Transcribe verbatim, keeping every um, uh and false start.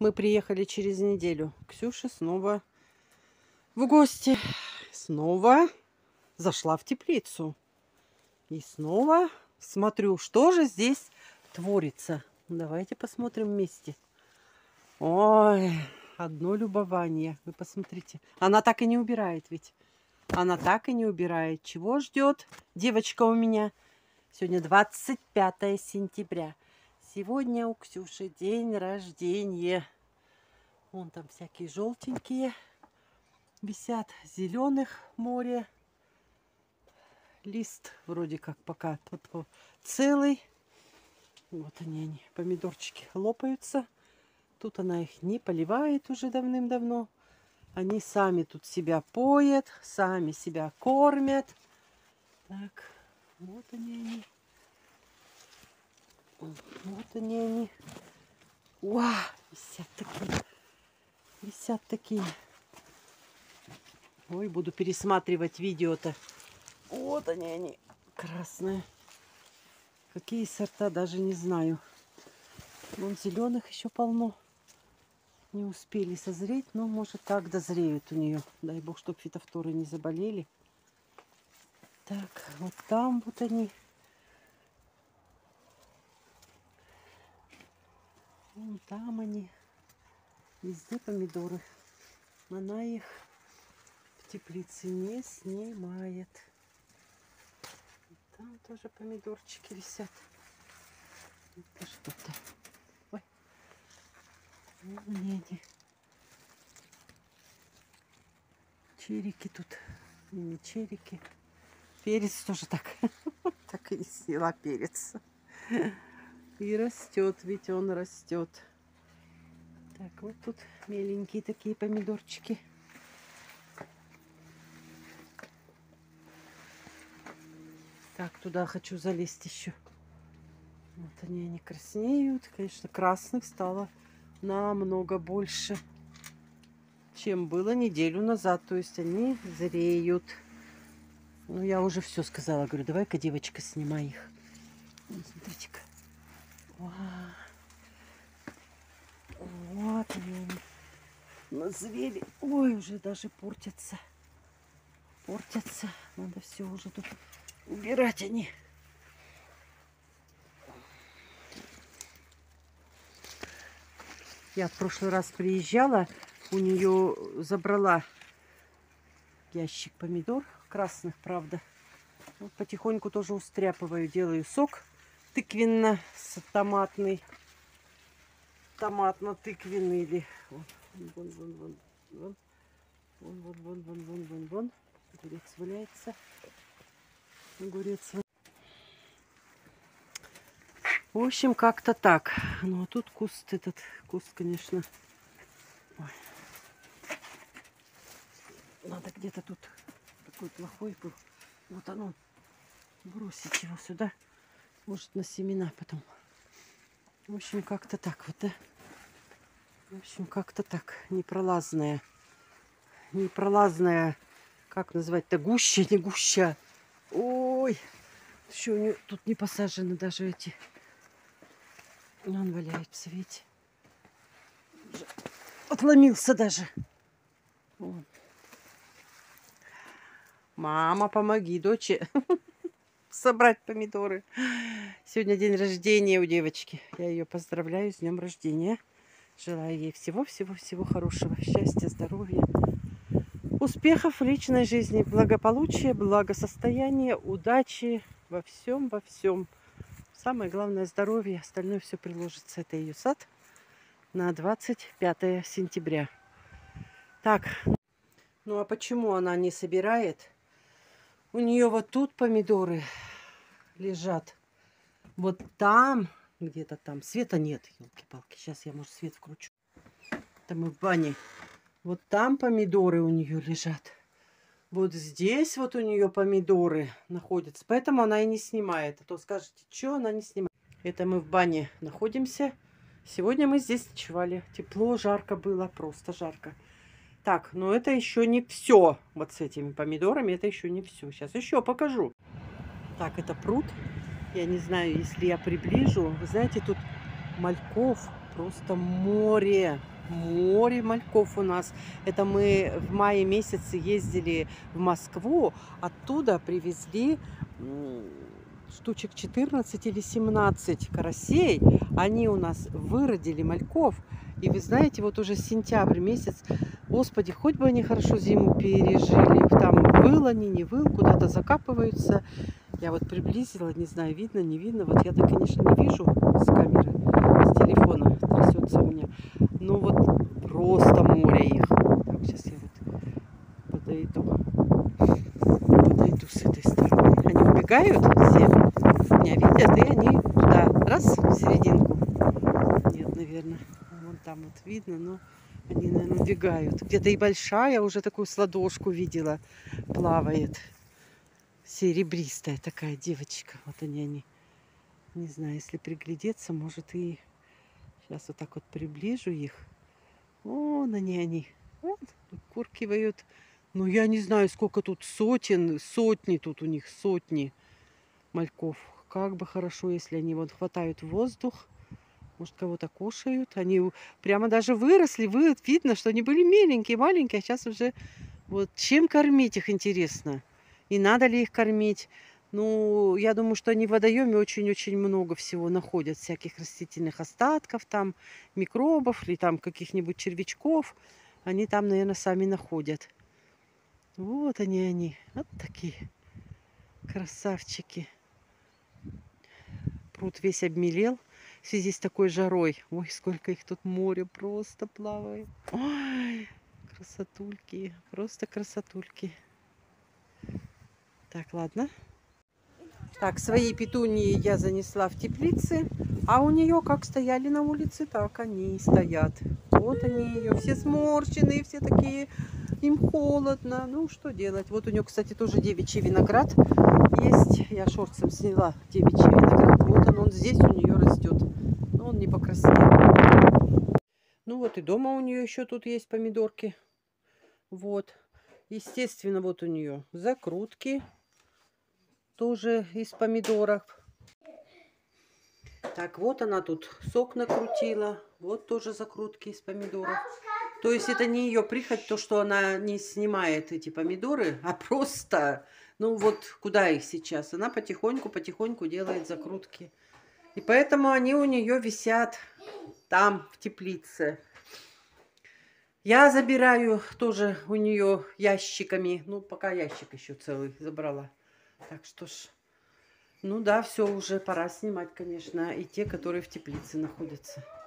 Мы приехали через неделю. Ксюша снова в гости. Снова зашла в теплицу. И снова смотрю, что же здесь творится. Давайте посмотрим вместе. Ой, одно любование. Вы посмотрите. Она так и не убирает ведь. Она так и не убирает. Чего ждет девочка у меня? Сегодня двадцать пятое сентября. Сегодня у Ксюши день рождения. Вон там всякие желтенькие висят, зеленых море. Лист вроде как пока целый. Вот они, они, помидорчики лопаются. Тут она их не поливает уже давным-давно. Они сами тут себя поят, сами себя кормят. Так, вот они, они. Вот они, они. Уа, висят такие. Висят такие. Ой, буду пересматривать видео-то. Вот они, они, красные. Какие сорта, даже не знаю. Вон зеленых еще полно. Не успели созреть, но может так дозреют у нее. Дай бог, чтобы фитофторы не заболели. Так, вот там вот они. Вон там они. Везде помидоры. Она их в теплице не снимает. Там тоже помидорчики висят. Это что-то. Ой. Вон они. Черики тут. И не черики. Перец тоже так. Так и не сняла перец. И растет, ведь он растет. Так, вот тут меленькие такие помидорчики. Так, туда хочу залезть еще. Вот они, они краснеют. Конечно, красных стало намного больше, чем было неделю назад. То есть они зреют. Ну, я уже все сказала. Говорю, давай-ка, девочка, снимай их. Вот, смотрите-ка. Вот они назрели. Ой, уже даже портятся. Портятся. Надо все уже тут убирать они. Я в прошлый раз приезжала, у нее забрала ящик помидор. Красных, правда. Вот потихоньку тоже устряпываю. Делаю сок тыквенно-томатный. Томатно-тыквенный или вон, вон, вон, вон, вон, вон, вон, вон, вон, вон, вон, вон. Огурец валяется. Огурец. В общем, как-то так. Ну, а тут куст, этот куст, конечно. Ой. Надо где-то тут такой плохой был. Вот оно. Бросить его сюда. Может, на семена потом. В общем, как-то так вот, да? В общем, как-то так. Непролазная. Непролазная. Как назвать-то? Гуща, не гуща. Ой. Еще у нее тут не посажены даже эти. Он валяется, видите. Отломился даже. Вон. Мама, помоги, доче, собрать помидоры. Сегодня день рождения у девочки. Я ее поздравляю с днем рождения. Желаю ей всего-всего-всего хорошего. Счастья, здоровья, успехов в личной жизни, благополучия, благосостояния, удачи во всем, во всем. Самое главное здоровье. Остальное все приложится. Это ее сад на двадцать пятое сентября. Так. Ну а почему она не собирает? У нее вот тут помидоры лежат. Вот там, где-то там. Света нет, елки-палки. Сейчас я, может, свет вкручу. Это мы в бане. Вот там помидоры у нее лежат. Вот здесь вот у нее помидоры находятся. Поэтому она и не снимает. А то скажете, что она не снимает. Это мы в бане находимся. Сегодня мы здесь ночевали. Тепло, жарко было. Просто жарко. Так, но это еще не все. Вот с этими помидорами это еще не все. Сейчас еще покажу. Так, это пруд. Я не знаю, если я приближу. Вы знаете, тут мальков просто море. море мальков у нас. Это мы в мае месяце ездили в Москву, оттуда привезли штучек четырнадцать или семнадцать карасей. Они у нас выродили мальков. И вы знаете, вот уже сентябрь месяц, господи, хоть бы они хорошо зиму пережили. Там выл они, не выл, куда-то закапываются. Я вот приблизила, не знаю, видно, не видно. Вот я-то, конечно, не вижу с камеры, с телефона трясется у меня. Ну вот просто море их. Так, сейчас я вот подойду. Подойду с этой стороны. Они убегают все, меня видят, и они туда, раз, в серединку. Нет, наверное, вон там вот видно, но они, наверное, убегают. Где-то и большая, уже такую с ладошку видела, плавает. Серебристая такая девочка. Вот они, они. Не знаю, если приглядеться, может и... Сейчас вот так вот приближу их. Вон они, они. Вот, выкуркивают. Ну, я не знаю, сколько тут сотен, сотни тут у них, сотни мальков. Как бы хорошо, если они вот хватают воздух. Может, кого-то кушают. Они прямо даже выросли. Вы, видно, что они были миленькие, маленькие. А сейчас уже... Вот чем кормить их, интересно? И надо ли их кормить? Ну, я думаю, что они в водоеме очень-очень много всего находят. Всяких растительных остатков, там, микробов или там каких-нибудь червячков. Они там, наверное, сами находят. Вот они, они. Вот такие красавчики. Пруд весь обмелел в связи с такой жарой. Ой, сколько их тут море просто плавает. Ой, красотульки. Просто красотульки. Так, ладно. Так, свои петунии я занесла в теплицы. А у нее как стояли на улице, так они и стоят. Вот они ее, все сморщенные, все такие, им холодно. Ну, что делать? Вот у нее, кстати, тоже девичий виноград есть. Я шорцем сняла девичий виноград. Вот он, он здесь у нее растет. Но он не покраснел. Ну вот и дома у нее еще тут есть помидорки. Вот. Естественно, вот у нее закрутки. Тоже из помидоров. Так, вот она тут сок накрутила. Вот тоже закрутки из помидоров. То есть это не ее прихоть, то, что она не снимает эти помидоры, а просто, ну вот куда их сейчас? Она потихоньку-потихоньку делает закрутки. И поэтому они у нее висят там, в теплице. Я забираю тоже у нее ящиками. Ну, пока ящик еще целый забрала. Так что ж, ну да, все, уже пора снимать, конечно, и те, которые в теплице находятся.